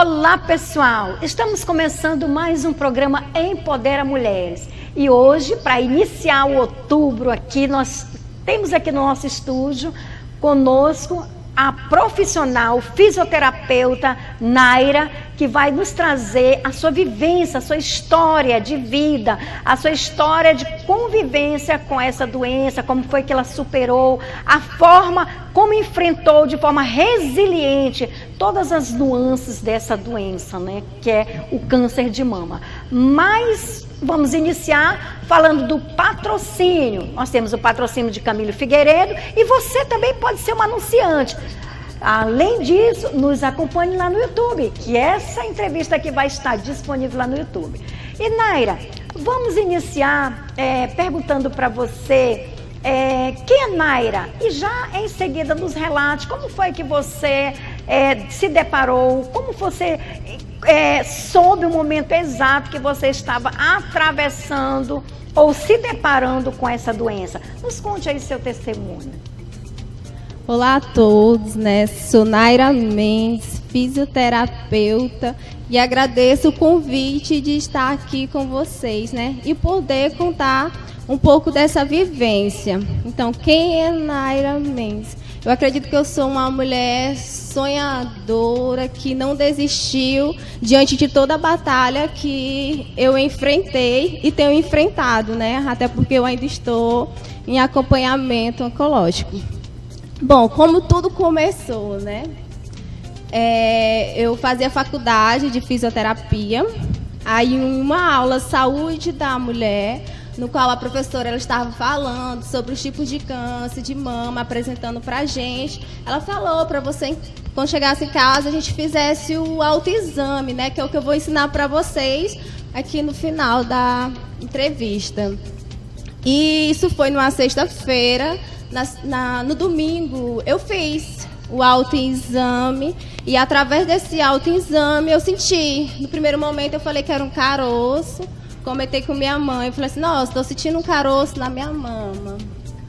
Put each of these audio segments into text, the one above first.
Olá, pessoal! Estamos começando mais um programa Empodera Mulheres. E hoje, para iniciar o outubro aqui, nós temos aqui no nosso estúdio conosco a profissional fisioterapeuta Naira, que vai nos trazer a sua vivência, a sua história de vida, a sua história de convivência com essa doença, como foi que ela superou, a forma como enfrentou de forma resiliente todas as nuances dessa doença, né, que é o câncer de mama. Mas vamos iniciar falando do patrocínio. Nós temos o patrocínio de Camilo Figueiredo e você também pode ser uma anunciante. Além disso, nos acompanhe lá no YouTube, que essa entrevista aqui vai estar disponível lá no YouTube. E Naira, vamos iniciar perguntando para você quem é Naira? E já em seguida nos relate como foi que você se deparou, como você soube o momento exato que você estava atravessando ou se deparando com essa doença. Nos conte aí seu testemunho. Olá a todos, né? Sou Naira Mendes, fisioterapeuta, e agradeço o convite de estar aqui com vocês, né? E poder contar um pouco dessa vivência. Então, quem é Naira Mendes? Eu acredito que eu sou uma mulher sonhadora, que não desistiu diante de toda a batalha que eu enfrentei e tenho enfrentado, né? Até porque eu ainda estou em acompanhamento oncológico. Bom, como tudo começou, né? Eu fazia faculdade de fisioterapia, aí em uma aula saúde da mulher, no qual a professora ela estava falando sobre os tipos de câncer de mama, apresentando pra gente. Ela falou para você, quando chegasse em casa, a gente fizesse o autoexame, né? Que é o que eu vou ensinar para vocês aqui no final da entrevista. E isso foi numa sexta-feira. No domingo eu fiz o autoexame e através desse autoexame eu senti, no primeiro momento eu falei que era um caroço, comentei com minha mãe, eu falei assim, nossa, estou sentindo um caroço na minha mama,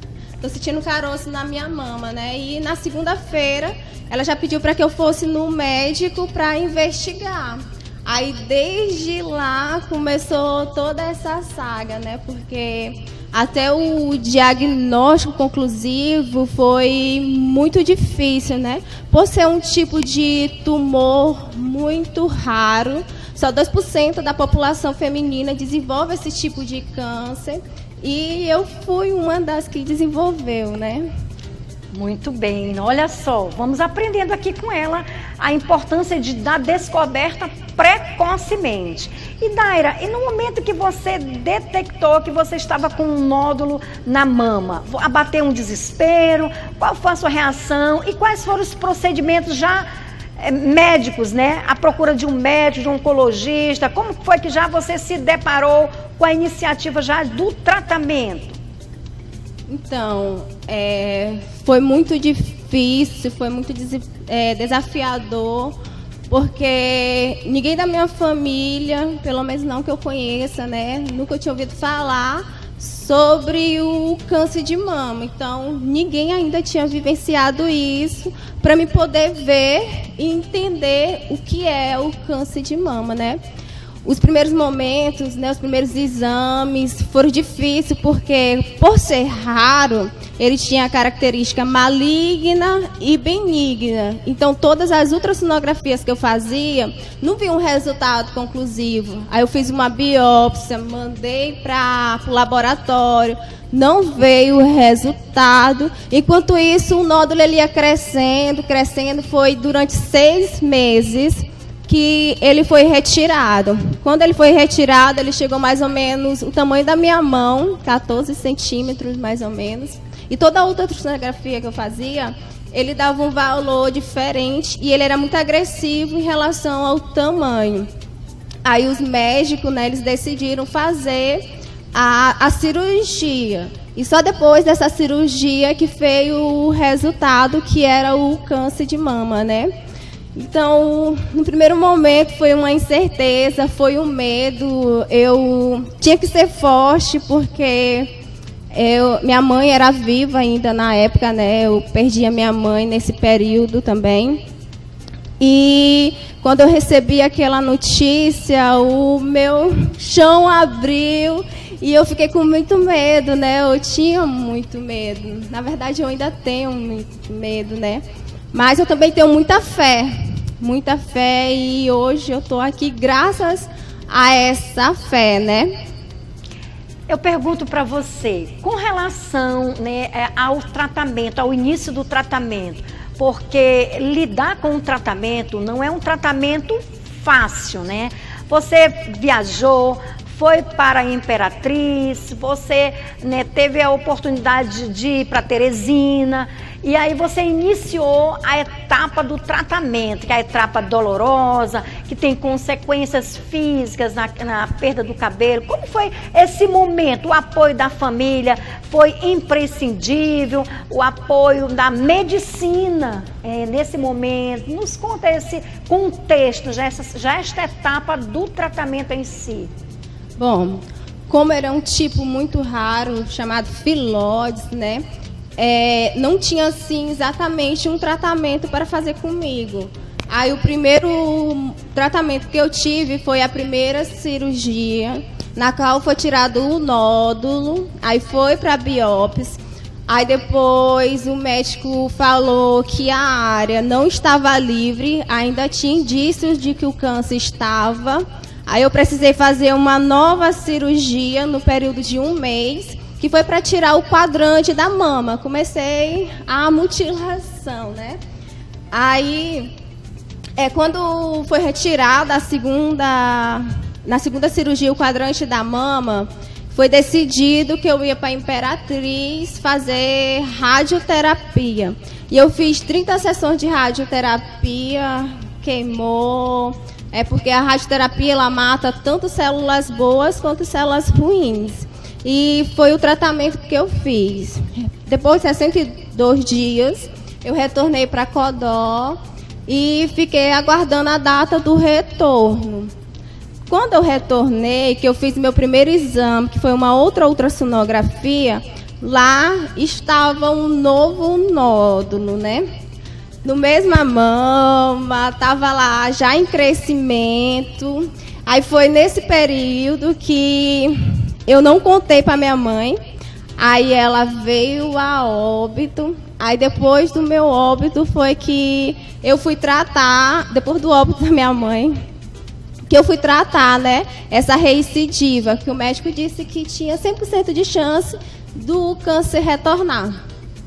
né? E na segunda-feira ela já pediu para que eu fosse no médico para investigar. Aí desde lá começou toda essa saga, né? Porque até o diagnóstico conclusivo foi muito difícil, né? Por ser um tipo de tumor muito raro, só 2% da população feminina desenvolve esse tipo de câncer. E eu fui uma das que desenvolveu, né? Muito bem, olha só, vamos aprendendo aqui com ela a importância da descoberta precocemente. E Naira, e no momento que você detectou que você estava com um nódulo na mama, abateu um desespero, qual foi a sua reação e quais foram os procedimentos já médicos, né? A procura de um médico, de um oncologista, como foi que já você se deparou com a iniciativa já do tratamento? Então, foi muito difícil, foi muito desafiador, porque ninguém da minha família, pelo menos não que eu conheça, né, nunca tinha ouvido falar sobre o câncer de mama. Então, ninguém ainda tinha vivenciado isso para me poder ver e entender o que é o câncer de mama, né? Os primeiros momentos, né, os primeiros exames foram difíceis porque, por ser raro, ele tinha a característica maligna e benigna. Então, todas as ultrassonografias que eu fazia, não vi um resultado conclusivo. Aí eu fiz uma biópsia, mandei para o laboratório, não veio o resultado. Enquanto isso, o nódulo ele ia crescendo, foi durante 6 meses que ele foi retirado. Quando ele foi retirado, ele chegou mais ou menos o tamanho da minha mão, 14 centímetros mais ou menos. E toda a ultrassonografia que eu fazia, ele dava um valor diferente e ele era muito agressivo em relação ao tamanho. Aí os médicos, né, eles decidiram fazer a cirurgia. E só depois dessa cirurgia que veio o resultado, que era o câncer de mama, né? Então, no primeiro momento foi uma incerteza, foi um medo. Eu tinha que ser forte porque minha mãe era viva ainda na época, né? Eu perdi a minha mãe nesse período também. E quando eu recebi aquela notícia, o meu chão abriu e eu fiquei com muito medo, né? Eu tinha muito medo. Na verdade, eu ainda tenho muito medo, né? Mas eu também tenho muita fé, e hoje eu estou aqui graças a essa fé, né? Eu pergunto para você, com relação, né, ao tratamento, ao início do tratamento, porque lidar com o tratamento não é um tratamento fácil, né? Você viajou, foi para a Imperatriz, você, né, teve a oportunidade de ir para Teresina, e aí você iniciou a etapa do tratamento, que é a etapa dolorosa, que tem consequências físicas na perda do cabelo. Como foi esse momento? O apoio da família foi imprescindível, o apoio da medicina nesse momento. Nos conta esse contexto, já esta etapa do tratamento em si. Bom, como era um tipo muito raro, chamado filóides, né? Não tinha, assim, exatamente um tratamento para fazer comigo. Aí o primeiro tratamento que eu tive foi a primeira cirurgia, na qual foi tirado o nódulo, aí foi para a biópsia. Aí depois o médico falou que a área não estava livre, ainda tinha indícios de que o câncer estava. Aí eu precisei fazer uma nova cirurgia no período de 1 mês, que foi para tirar o quadrante da mama. Comecei a mutilação, né? Aí, quando foi retirada na segunda cirurgia o quadrante da mama, foi decidido que eu ia para a Imperatriz fazer radioterapia. E eu fiz 30 sessões de radioterapia, queimou. Porque a radioterapia ela mata tanto células boas quanto células ruins. E foi o tratamento que eu fiz. Depois de 62 dias, eu retornei para Codó e fiquei aguardando a data do retorno. Quando eu retornei, que eu fiz meu primeiro exame, que foi uma outra ultrassonografia, lá estava um novo nódulo, né? No mesma mama, estava lá já em crescimento. Aí foi nesse período que eu não contei para minha mãe. Aí ela veio a óbito. Aí depois do meu óbito foi que eu fui tratar, depois do óbito da minha mãe, que eu fui tratar, né, essa recidiva, que o médico disse que tinha 100% de chance do câncer retornar.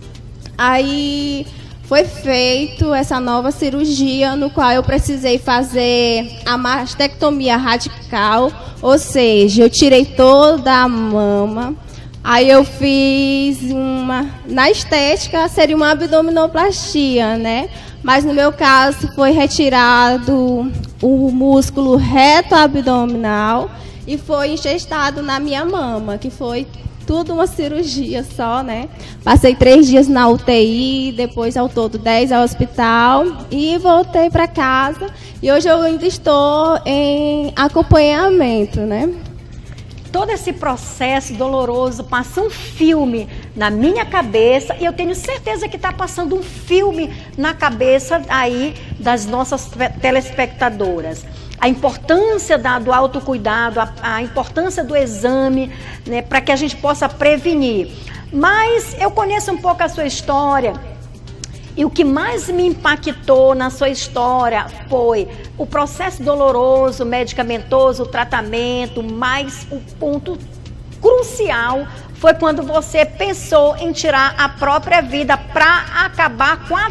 Aí foi feito essa nova cirurgia, no qual eu precisei fazer a mastectomia radical, ou seja, eu tirei toda a mama. Aí eu fiz na estética seria uma abdominoplastia, né? Mas no meu caso foi retirado o músculo reto abdominal e foi ingestado na minha mama, que foi tudo uma cirurgia só, né? Passei 3 dias na UTI, depois ao todo 10 ao hospital e voltei para casa. E hoje eu ainda estou em acompanhamento, né? Todo esse processo doloroso passa um filme na minha cabeça e eu tenho certeza que está passando um filme na cabeça aí das nossas telespectadoras. A importância do autocuidado, a importância do exame, né, para que a gente possa prevenir. Mas eu conheço um pouco a sua história e o que mais me impactou na sua história foi o processo doloroso, medicamentoso, o tratamento, mas o ponto crucial foi quando você pensou em tirar a própria vida para acabar com a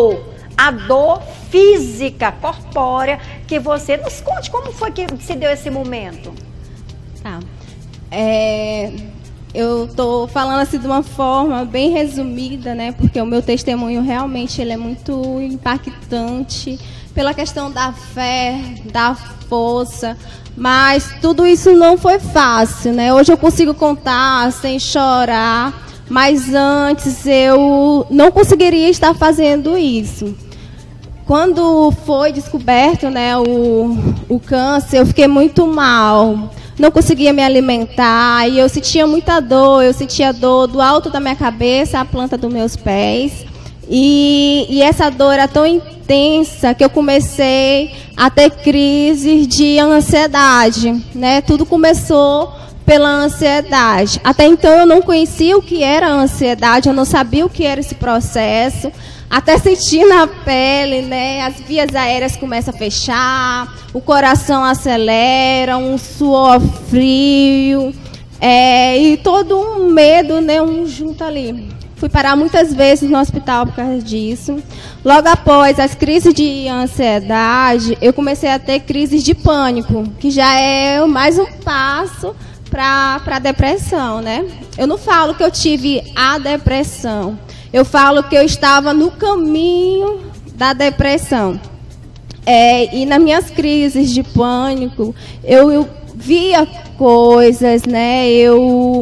dor física, corpórea, que você... Nos conte como foi que se deu esse momento. Tá. Eu estou falando assim de uma forma bem resumida, né? Porque o meu testemunho realmente ele é muito impactante pela questão da fé, da força, mas tudo isso não foi fácil, né? Hoje eu consigo contar sem chorar, mas antes eu não conseguiria estar fazendo isso. Quando foi descoberto, né, o câncer, eu fiquei muito mal. Não conseguia me alimentar e eu sentia muita dor. Eu sentia dor do alto da minha cabeça à planta dos meus pés. E essa dor era tão intensa que eu comecei a ter crises de ansiedade, né? Tudo começou pela ansiedade. Até então eu não conhecia o que era a ansiedade, eu não sabia o que era esse processo. Até sentir na pele, né? As vias aéreas começam a fechar, o coração acelera, um suor frio, e todo um medo, né? Um junto ali. Fui parar muitas vezes no hospital por causa disso. Logo após as crises de ansiedade, eu comecei a ter crises de pânico, que já é mais um passo para a depressão, né? Eu não falo que eu tive a depressão. Eu falo que eu estava no caminho da depressão. E nas minhas crises de pânico, eu via coisas, né? Eu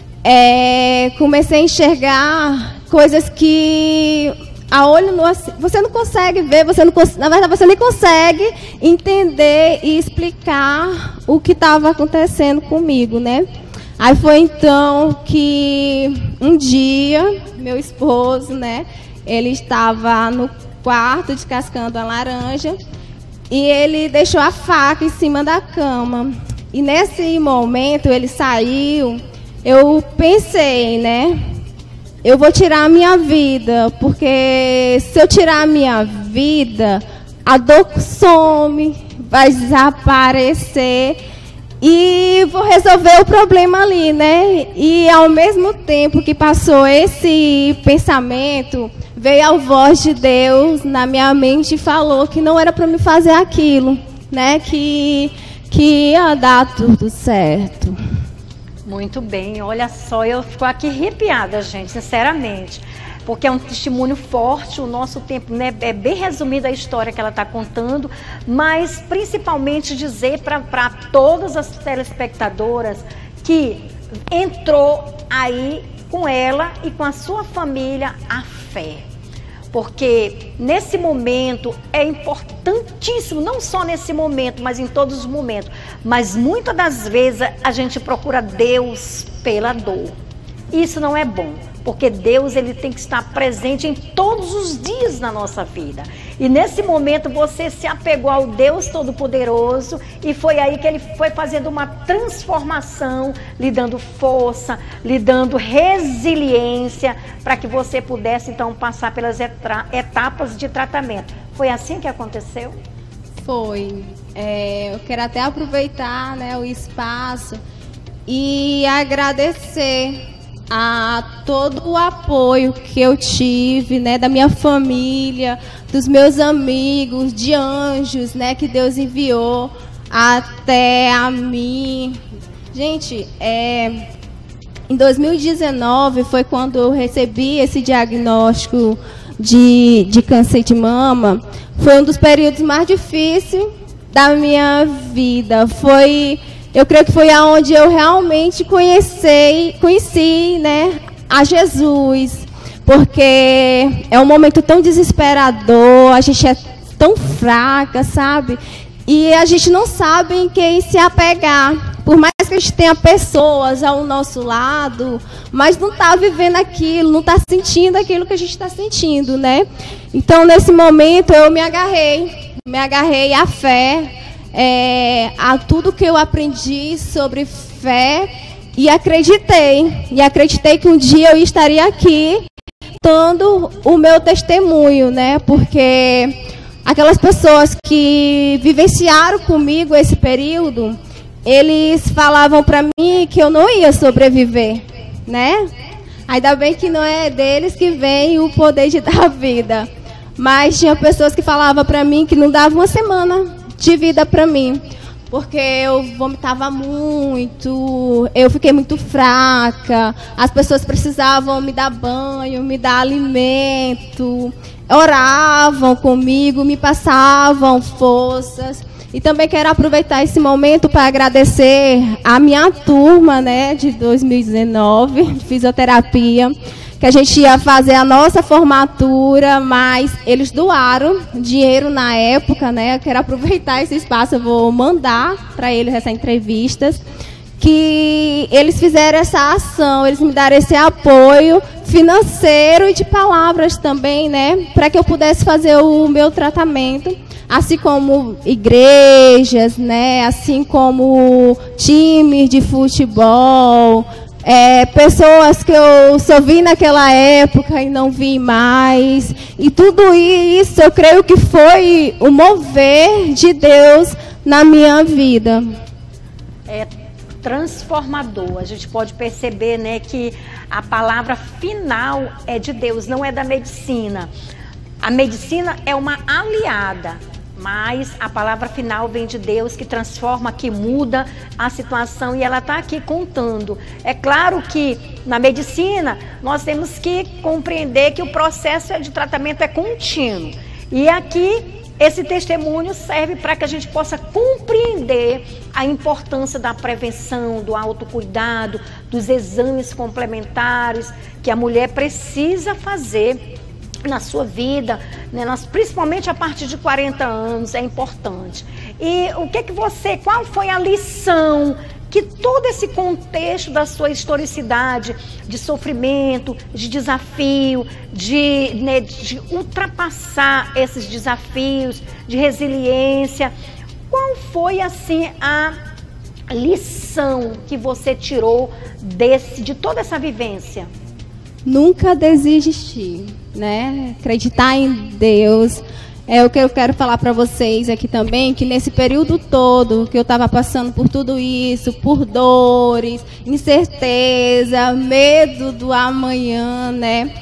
comecei a enxergar coisas que a olho nu você não consegue ver, na verdade você nem consegue entender e explicar o que estava acontecendo comigo, né? Aí foi então que um dia, meu esposo, né, ele estava no quarto descascando a laranja e ele deixou a faca em cima da cama. E nesse momento ele saiu, eu pensei, né, eu vou tirar a minha vida, porque se eu tirar a minha vida, a dor some, vai desaparecer. E vou resolver o problema ali, né? E ao mesmo tempo que passou esse pensamento, veio a voz de Deus na minha mente e falou que não era para me fazer aquilo, né? Que ia dar tudo certo. Muito bem, olha só, eu fico aqui arrepiada, gente, sinceramente. Porque é um testemunho forte, o nosso tempo, né, é bem resumida a história que ela está contando, mas principalmente dizer para todas as telespectadoras que entrou aí com ela e com a sua família a fé. Porque nesse momento é importantíssimo, não só nesse momento, mas em todos os momentos. Mas muitas das vezes a gente procura Deus pela dor. Isso não é bom. Porque Deus, ele tem que estar presente em todos os dias na nossa vida. E nesse momento você se apegou ao Deus Todo-Poderoso e foi aí que ele foi fazendo uma transformação, lhe dando força, lhe dando resiliência para que você pudesse então passar pelas etapas de tratamento. Foi assim que aconteceu? Foi. Eu quero até aproveitar, né, o espaço e agradecer a todo o apoio que eu tive, né, da minha família, dos meus amigos, de anjos, né, que Deus enviou até a mim. Gente, em 2019 foi quando eu recebi esse diagnóstico de câncer de mama. Foi um dos períodos mais difíceis da minha vida. Eu creio que foi aonde eu realmente conheci, né, a Jesus, porque é um momento tão desesperador, a gente é tão fraca, sabe? E a gente não sabe em quem se apegar. Por mais que a gente tenha pessoas ao nosso lado, mas não está vivendo aquilo, não está sentindo aquilo que a gente está sentindo, né? Então, nesse momento, eu me agarrei à fé, a tudo que eu aprendi sobre fé e acreditei que um dia eu estaria aqui dando o meu testemunho, né? Porque aquelas pessoas que vivenciaram comigo esse período, eles falavam para mim que eu não ia sobreviver, né? Ainda bem que não é deles que vem o poder de dar vida, mas tinha pessoas que falavam para mim que não dava uma semana de vida para mim, porque eu vomitava muito, eu fiquei muito fraca, as pessoas precisavam me dar banho, me dar alimento, oravam comigo, me passavam forças. E também quero aproveitar esse momento para agradecer a minha turma, né, de 2019, de fisioterapia, que a gente ia fazer a nossa formatura, mas eles doaram dinheiro na época, né? Eu quero aproveitar esse espaço, eu vou mandar para eles essa entrevista. que eles fizeram essa ação, eles me deram esse apoio financeiro e de palavras também, né, para que eu pudesse fazer o meu tratamento, assim como igrejas, né, assim como times de futebol, pessoas que eu só vi naquela época e não vi mais, e tudo isso eu creio que foi o mover de Deus na minha vida. É transformador. A gente pode perceber, né, que a palavra final é de Deus, não é da medicina. A medicina é uma aliada, mas a palavra final vem de Deus, que transforma, que muda a situação, e ela está aqui contando. É claro que na medicina nós temos que compreender que o processo de tratamento é contínuo. E aqui esse testemunho serve para que a gente possa compreender a importância da prevenção, do autocuidado, dos exames complementares que a mulher precisa fazer na sua vida, né? Principalmente a partir de 40 anos, é importante. E qual foi a lição que todo esse contexto da sua historicidade, de sofrimento, de desafio, de ultrapassar esses desafios, de resiliência, qual foi assim a lição que você tirou de toda essa vivência? Nunca desistir, né? Acreditar em Deus. É o que eu quero falar para vocês aqui também, que nesse período todo que eu estava passando por tudo isso, por dores, incerteza, medo do amanhã, né?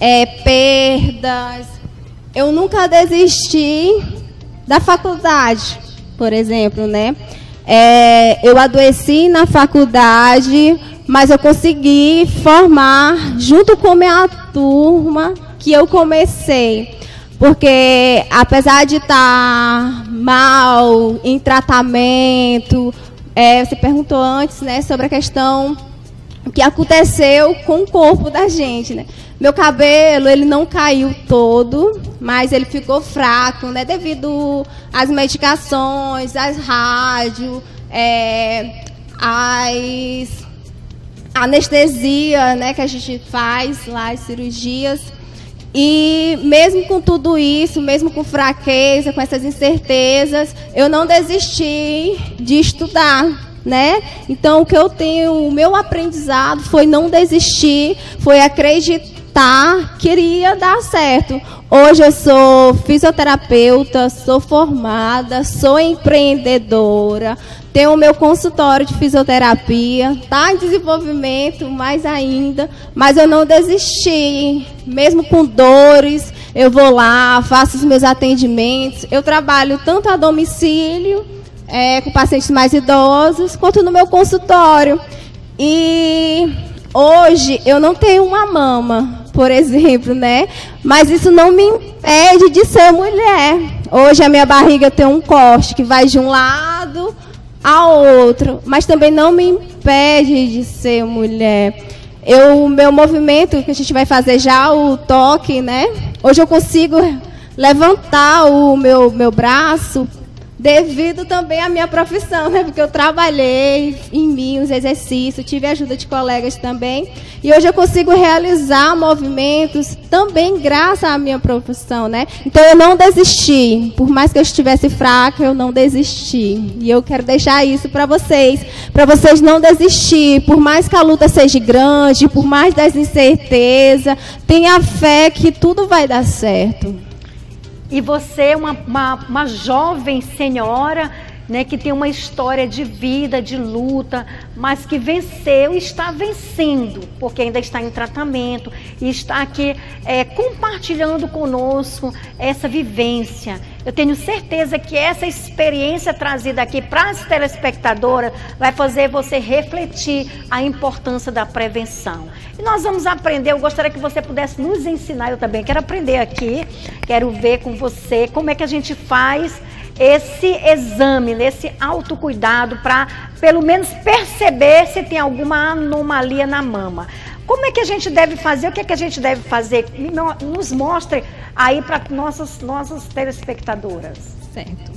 Perdas. Eu nunca desisti da faculdade, por exemplo, né? Eu adoeci na faculdade, mas eu consegui formar junto com minha turma que eu comecei. Porque apesar de estar mal em tratamento, você perguntou antes, né, sobre a questão que aconteceu com o corpo da gente, né? Meu cabelo, ele não caiu todo, mas ele ficou fraco, né, devido às medicações, às rádios, às anestesia, né, que a gente faz lá, as cirurgias. E mesmo com tudo isso, mesmo com fraqueza, com essas incertezas, eu não desisti de estudar, né? Então, o meu aprendizado foi não desistir, foi acreditar que iria dar certo. Hoje eu sou fisioterapeuta, sou formada, sou empreendedora, tenho o meu consultório de fisioterapia, está em desenvolvimento mais ainda, mas eu não desisti, mesmo com dores, eu vou lá, faço os meus atendimentos, eu trabalho tanto a domicílio, com pacientes mais idosos, quanto no meu consultório. E hoje eu não tenho uma mama, por exemplo, né? Mas isso não me impede de ser mulher. Hoje a minha barriga tem um corte que vai de um lado a outro, mas também não me impede de ser mulher. O meu movimento, que a gente vai fazer já, o toque, né? Hoje eu consigo levantar o meu braço devido também à minha profissão, né? Porque eu trabalhei em mim os exercícios, tive ajuda de colegas também. E hoje eu consigo realizar movimentos também graças à minha profissão, né? Então eu não desisti. Por mais que eu estivesse fraca, eu não desisti. E eu quero deixar isso para vocês não desistir. Por mais que a luta seja grande, por mais das incertezas, tenha fé que tudo vai dar certo. E você é uma jovem senhora, né, que tem uma história de vida, de luta, mas que venceu e está vencendo, porque ainda está em tratamento e está aqui compartilhando conosco essa vivência. Eu tenho certeza que essa experiência trazida aqui para as telespectadoras vai fazer você refletir a importância da prevenção. E nós vamos aprender, eu gostaria que você pudesse nos ensinar, eu também quero aprender aqui, quero ver com você como é que a gente faz esse exame, esse autocuidado, para pelo menos perceber se tem alguma anomalia na mama. Como é que a gente deve fazer? O que é que a gente deve fazer? Nos mostre aí para nossas telespectadoras. Certo.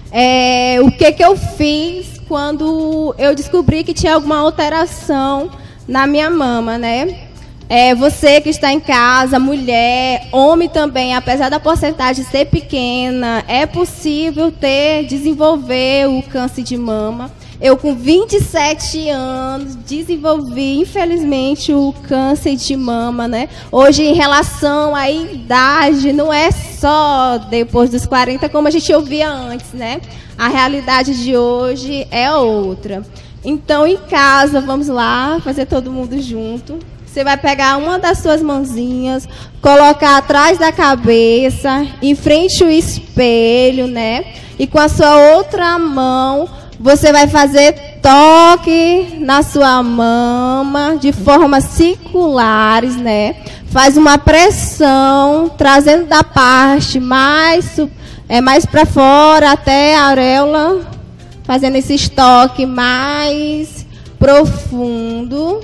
o que eu fiz quando eu descobri que tinha alguma alteração na minha mama, né? Você que está em casa, mulher, homem também, apesar da porcentagem ser pequena, é possível desenvolver o câncer de mama. Eu, com 27 anos, desenvolvi, infelizmente, o câncer de mama, né? Hoje, em relação à idade, não é só depois dos 40, como a gente ouvia antes, né? A realidade de hoje é outra. Então, em casa, vamos lá, fazer todo mundo junto. Você vai pegar uma das suas mãozinhas, colocar atrás da cabeça, em frente ao espelho, né? E com a sua outra mão, você vai fazer toque na sua mama de formas circulares, né? Faz uma pressão, trazendo da parte mais para fora até a areola, fazendo esse toque mais profundo.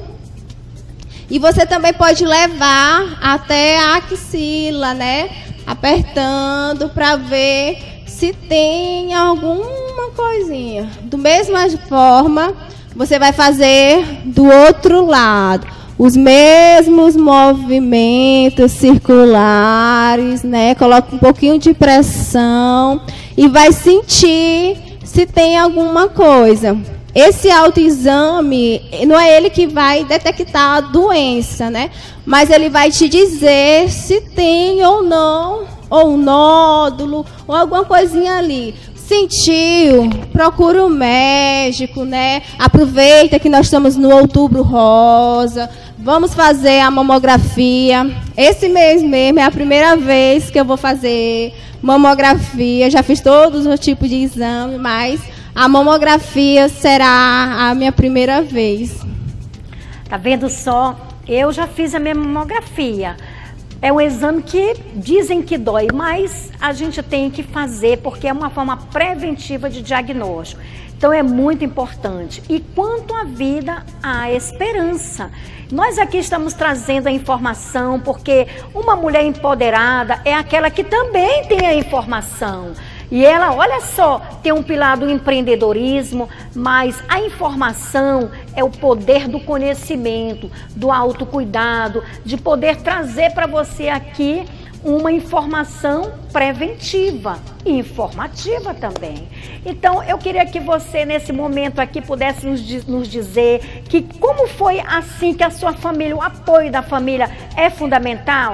E você também pode levar até a axila, né? Apertando para ver se tem alguma coisinha. Do mesma forma, você vai fazer do outro lado. Os mesmos movimentos circulares, né? Coloca um pouquinho de pressão e vai sentir se tem alguma coisa. Esse autoexame, não é ele que vai detectar a doença, né? Mas ele vai te dizer se tem ou não, ou um nódulo, ou alguma coisinha ali. Sentiu, procura o médico, né? Aproveita que nós estamos no Outubro Rosa. Vamos fazer a mamografia. Esse mês mesmo é a primeira vez que eu vou fazer mamografia. Já fiz todos os tipos de exame, mas a mamografia será a minha primeira vez. Tá vendo só? Eu já fiz a minha mamografia. É um exame que dizem que dói, mas a gente tem que fazer porque é uma forma preventiva de diagnóstico. Então é muito importante. E quanto à vida, há esperança. Nós aqui estamos trazendo a informação porque uma mulher empoderada é aquela que também tem a informação. E ela, olha só, tem um pilar do empreendedorismo, mas a informação é o poder do conhecimento, do autocuidado, de poder trazer para você aqui uma informação preventiva e informativa também. Então, eu queria que você, nesse momento aqui, pudesse nos dizer que como foi assim que a sua família, o apoio da família é fundamental?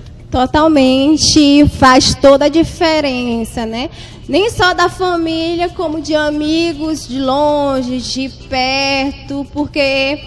Totalmente, faz toda a diferença, né? Nem só da família, como de amigos de longe, de perto, porque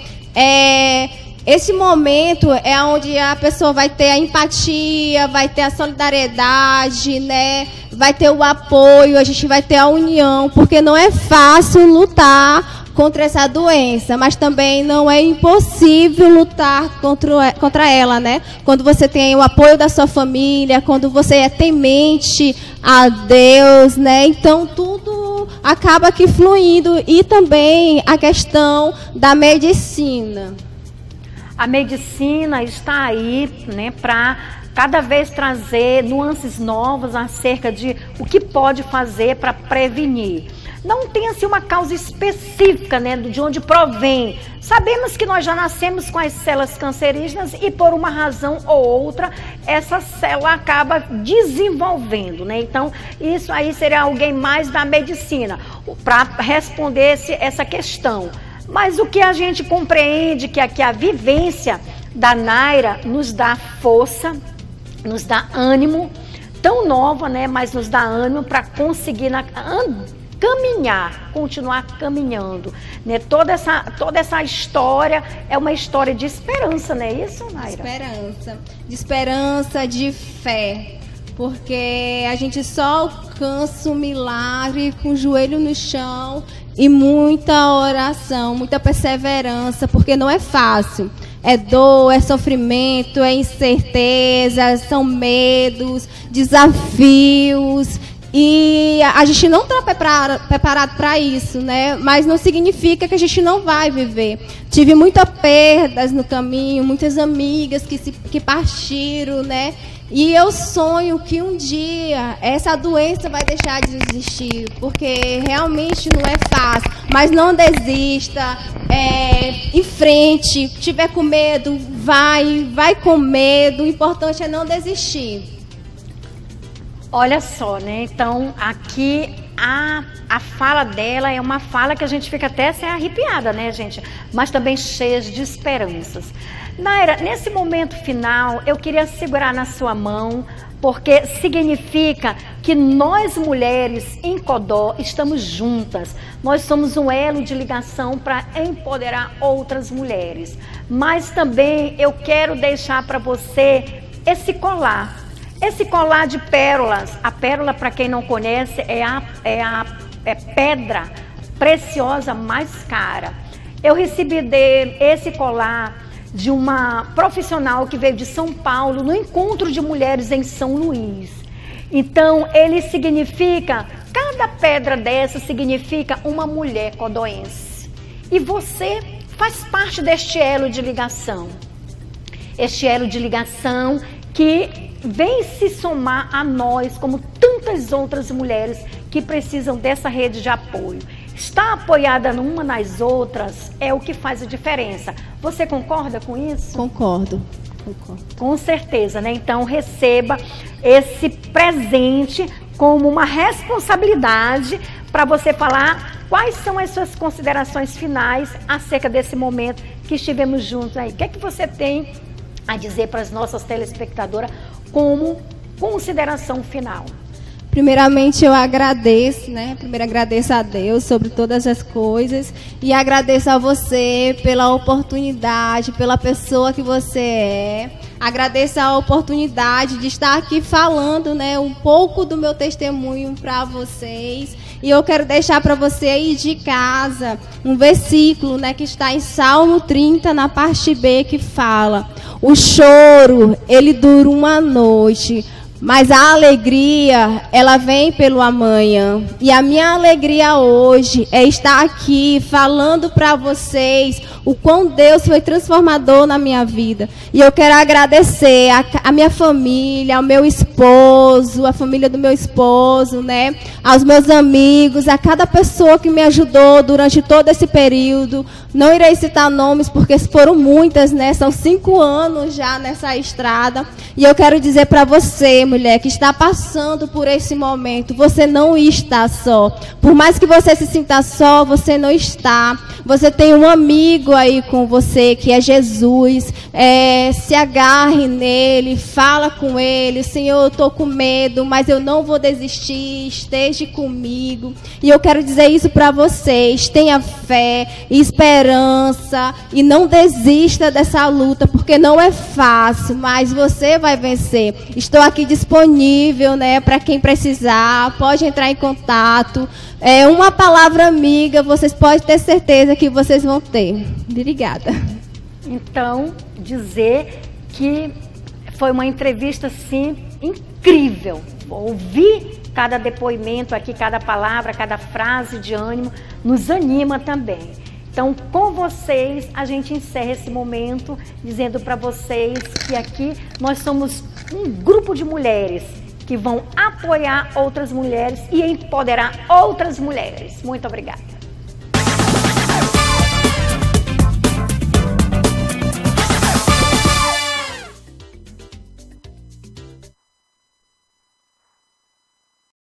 esse momento é onde a pessoa vai ter a empatia, vai ter a solidariedade, né? Vai ter o apoio, a gente vai ter a união, porque não é fácil lutar contra essa doença, mas também não é impossível lutar contra ela, né? Quando você tem o apoio da sua família, quando você é temente a Deus, né? Então tudo acaba aqui fluindo. E também a questão da medicina. A medicina está aí, né, para cada vez trazer nuances novas acerca de o que pode fazer para prevenir. Não tem assim uma causa específica, né, de onde provém. Sabemos que nós já nascemos com as células cancerígenas e por uma razão ou outra essa célula acaba desenvolvendo, né? Então isso aí seria alguém mais da medicina para responder essa questão. Mas o que a gente compreende que aqui a vivência da Naira nos dá força, nos dá ânimo, tão nova, né? Mas nos dá ânimo para conseguir caminhar, continuar caminhando, né? Toda essa história é uma história de esperança, não é isso, Naira? De esperança, de fé, porque a gente só alcança o milagre com o joelho no chão e muita oração, muita perseverança, porque não é fácil. É dor, é sofrimento, é incerteza, são medos, desafios. E a gente não está preparado para isso, né? Mas não significa que a gente não vai viver. Tive muitas perdas no caminho, muitas amigas que partiram, né? E eu sonho que um dia essa doença vai deixar de existir, porque realmente não é fácil. Mas não desista, em frente, tiver com medo, vai com medo, o importante é não desistir. Olha só, né? Então, aqui a fala dela é uma fala que a gente fica até se arrepiada, né, gente? Mas também cheia de esperanças. Naira, nesse momento final, eu queria segurar na sua mão, porque significa que nós mulheres em Codó estamos juntas. Nós somos um elo de ligação para empoderar outras mulheres. Mas também eu quero deixar para você esse colar. Esse colar de pérolas. A pérola, para quem não conhece, é pedra preciosa mais cara. Eu recebi esse colar de uma profissional que veio de São Paulo no encontro de mulheres em São Luís. Então, ele significa, cada pedra dessa significa uma mulher codoense. E você faz parte deste elo de ligação. Este elo de ligação que vem se somar a nós, como tantas outras mulheres que precisam dessa rede de apoio. Estar apoiada numa nas outras é o que faz a diferença. Você concorda com isso? Concordo. Com certeza, né? Então receba esse presente como uma responsabilidade para você falar quais são as suas considerações finais acerca desse momento que estivemos juntos aí. O que é que você tem a dizer para as nossas telespectadoras como consideração final? Primeiramente, eu agradeço, né? Primeiro agradeço a Deus sobre todas as coisas e agradeço a você pela oportunidade, pela pessoa que você é. Agradeço a oportunidade de estar aqui falando, né, um pouco do meu testemunho para vocês. E eu quero deixar para você aí de casa um versículo, né, que está em Salmo 30, na parte B, que fala: o choro, ele dura uma noite, mas a alegria, ela vem pelo amanhã. E a minha alegria hoje é estar aqui falando para vocês o quão Deus foi transformador na minha vida. E eu quero agradecer a minha família, ao meu esposo, a família do meu esposo, né? Aos meus amigos, a cada pessoa que me ajudou durante todo esse período. Não irei citar nomes porque foram muitas, né? São 5 anos já nessa estrada. E eu quero dizer para você, mulher, que está passando por esse momento, você não está só. Por mais que você se sinta só, você não está. Você tem um amigo aí com você, que é Jesus. Se agarre nele, fala com ele: Senhor, eu estou com medo, mas eu não vou desistir, esteja comigo. E eu quero dizer isso para vocês: tenha fé, esperança e não desista dessa luta, porque não é fácil, mas você vai vencer. Estou aqui disponível, né, para quem precisar, pode entrar em contato. Uma palavra amiga, vocês podem ter certeza que vocês vão ter. Obrigada. Então, dizer que foi uma entrevista, sim, incrível. Ouvir cada depoimento aqui, cada palavra, cada frase de ânimo, nos anima também. Então, com vocês, a gente encerra esse momento dizendo para vocês que aqui nós somos um grupo de mulheres que vão apoiar outras mulheres e empoderar outras mulheres. Muito obrigada.